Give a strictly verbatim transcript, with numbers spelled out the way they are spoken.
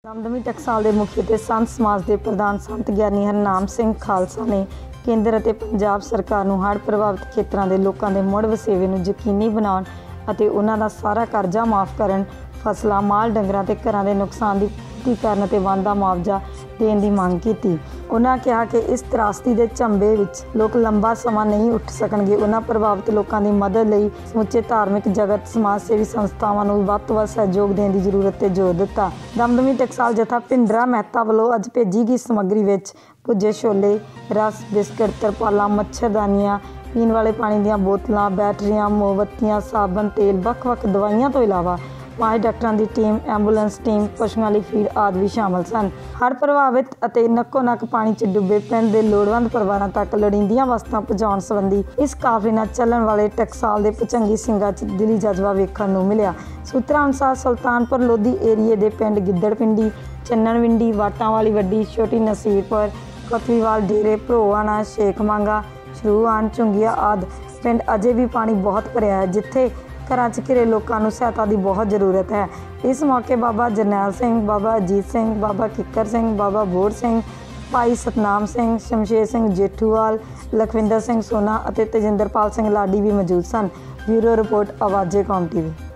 ਦਮਦਮੀ ਟਕਸਾਲ ਦੇ ਮੁਖੀ ਅਤੇ ਸੰਤ ਸਮਾਜ ਦੇ ਪ੍ਰਧਾਨ ਸੰਤ ਗਿਆਨੀ ਹਰਨਾਮ ਸਿੰਘ ਖਾਲਸਾ ਨੇ ਕੇਂਦਰ ਅਤੇ ਪੰਜਾਬ ਸਰਕਾਰ ਨੂੰ ਹੜ੍ਹ ਪ੍ਰਭਾਵਿਤ ਖੇਤਰਾਂ ਦੇ ਲੋਕਾਂ ਦੇ ਮੁੜ ਵਸੇਵੇ ਨੂੰ ਯਕੀਨੀ ਬਣਾਉਣ ਅਤੇ ਉਹਨਾਂ ਦਾ ਸਾਰਾ ਕਰਜ਼ਾ ਮਾਫ਼ ਕਰਨ, ਫਸਲਾਂ, ਮਾਲ ਡੰਗਰਾਂ ਤੇ ਘਰਾਂ ਦੇ ਨੁਕਸਾਨ ਦੀ ਪੂਰਤੀ ਕਰਨ ਅਤੇ ਬਣਦਾ ਮੁਆਵਜ਼ਾ ਦੇਣ ਦੀ ਮੰਗ ਕੀਤੀ। ਉਹਨਾਂ ਕਿਹਾ ਕਿ ਇਸ ਤਰਾਸਦੀ ਦੇ ਝੰਬੇ ਵਿੱਚ ਲੋਕ ਲੰਬਾ ਸਮਾਂ ਨਹੀਂ ਉੱਠ ਸਕਣਗੇ। ਉਹਨਾਂ ਪ੍ਰਭਾਵਿਤ ਲੋਕਾਂ ਦੀ ਮਦਦ ਲਈ ਸਮੁੱਚੇ ਧਾਰਮਿਕ ਜਗਤ, ਸਮਾਜ ਸੇਵੀ ਸੰਸਥਾਵਾਂ ਨੂੰ ਵੀ ਵੱਧ ਤੋਂ ਵੱਧ ਸਹਿਯੋਗ ਦੇਣ ਦੀ ਜ਼ਰੂਰਤ 'ਤੇ ਜ਼ੋਰ ਦਿੱਤਾ। ਦਮਦਮੀ ਟਕਸਾਲ ਜਥਾ ਭਿੰਡਰਾ ਮਹਿਤਾ ਵੱਲੋਂ ਅੱਜ ਭੇਜੀ ਗਈ ਸਮੱਗਰੀ ਵਿੱਚ ਭੁੱਜੇ ਛੋਲੇ, ਰਸ, ਬਿਸਕੁਟ, ਤਰਪਾਲਾਂ, ਮੱਛਰਦਾਨੀਆਂ, ਪੀਣ ਵਾਲੇ ਪਾਣੀ ਦੀਆਂ ਬੋਤਲਾਂ, ਬੈਟਰੀਆਂ, ਮੋਮਬੱਤੀਆਂ, ਸਾਬਣ, ਤੇਲ, ਵੱਖ-ਵੱਖ ਦਵਾਈਆਂ ਤੋਂ ਇਲਾਵਾ ਮਾਹਿਰ ਡਾਕਟਰਾਂ ਦੀ ਟੀਮ, ਐਂਬੂਲੈਂਸ ਟੀਮ, ਪਸ਼ੂਆਂ ਲਈ ਫੀਡ ਆਦਿ ਵੀ ਸ਼ਾਮਲ ਸਨ। ਹੜ੍ਹ ਪ੍ਰਭਾਵਿਤ ਅਤੇ ਨੱਕੋ ਨੱਕ ਪਾਣੀ 'ਚ ਡੁੱਬੇ ਪਿੰਡ ਦੇ ਲੋੜਵੰਦ ਪਰਿਵਾਰਾਂ ਤੱਕ ਲੋੜੀਂਦੀਆਂ ਵਸਤਾਂ ਪਹੁੰਚਾਉਣ ਸੰਬੰਧੀ ਇਸ ਕਾਫਲੇ ਨਾਲ ਚੱਲਣ ਵਾਲੇ ਟਕਸਾਲ ਦੇ ਭੁਜੰਗੀ ਸਿੰਘਾਂ 'ਚ ਦਿਲੀ ਜਜ਼ਬਾ ਵੇਖਣ ਨੂੰ ਮਿਲਿਆ। ਸੂਤਰਾਂ ਅਨੁਸਾਰ ਸੁਲਤਾਨਪੁਰ ਲੋਧੀ ਏਰੀਏ ਦੇ ਪਿੰਡ ਗਿੱਦੜਪਿੰਡੀ, ਚੰਨਣਵਿੰਡੀ, ਵਾਟਾਂ ਵਾਲੀ ਵੱਡੀ, ਛੋਟੀ ਨਸੀਰਪੁਰ, ਕਤਵੀਵਾਲ, ਡੇਰੇ, ਭਰੋਆਣਾ, ਸ਼ੇਖ ਮਾਂਗਾ, ਸ਼ਰੂਆਨ, ਝੁੰਗੀਆਂ ਆਦਿ ਪਿੰਡ ਅਜੇ ਵੀ ਪਾਣੀ ਬਹੁਤ ਭਰਿਆ ਹੈ, ਜਿੱਥੇ ਘਰਾਂ 'ਚ ਘਿਰੇ ਲੋਕਾਂ ਨੂੰ ਸਹਾਇਤਾ ਦੀ ਬਹੁਤ ਜ਼ਰੂਰਤ ਹੈ। ਇਸ ਮੌਕੇ ਬਾਬਾ ਜਰਨੈਲ ਸਿੰਘ, ਬਾਬਾ ਅਜੀਤ ਸਿੰਘ, ਬਾਬਾ ਕਿੱਕਰ ਸਿੰਘ, ਬਾਬਾ ਬੋੜ ਸਿੰਘ, ਭਾਈ ਸਤਨਾਮ ਸਿੰਘ, ਸ਼ਮਸ਼ੇਰ ਸਿੰਘ ਜੇਠੂਵਾਲ, ਲਖਵਿੰਦਰ ਸਿੰਘ ਸੋਨਾ ਅਤੇ ਤੇਜਿੰਦਰਪਾਲ ਸਿੰਘ ਲਾਡੀ ਵੀ ਮੌਜੂਦ ਸਨ। ਬਿਊਰੋ ਰਿਪੋਰਟ, ਆਵਾਜ਼ੇ ਕੌਮ ਟੀਵੀ।